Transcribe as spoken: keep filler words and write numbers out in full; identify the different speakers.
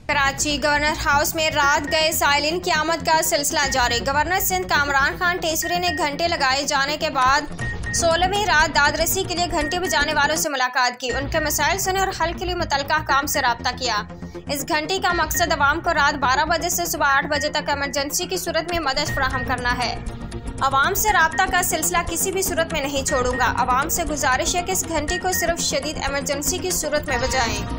Speaker 1: Karachi governor house में रात गए साइलिन की आमद का सिलसिला जारी। गवर्नर सिंध कामरान खान टेसरी ने घंटे लगाए जाने के बाद सोलहवीं रात दादरसी के लिए घंटे बजाने वालों से मुलाकात की, उनके मसाइल सुने और हल के लिए मुतल्लिका काम से रब्ता किया। इस घंटी का मकसद अवाम को रात बारह बजे से सुबह आठ बजे तक इमरजेंसी की सूरत में मदद फराहम करना है। अवाम से रब्ता का सिलसिला किसी भी सूरत में नहीं छोड़ूंगा। अवाम से गुजारिश है कि इस घंटी को सिर्फ शदीद इमरजेंसी की सूरत में बजाएं।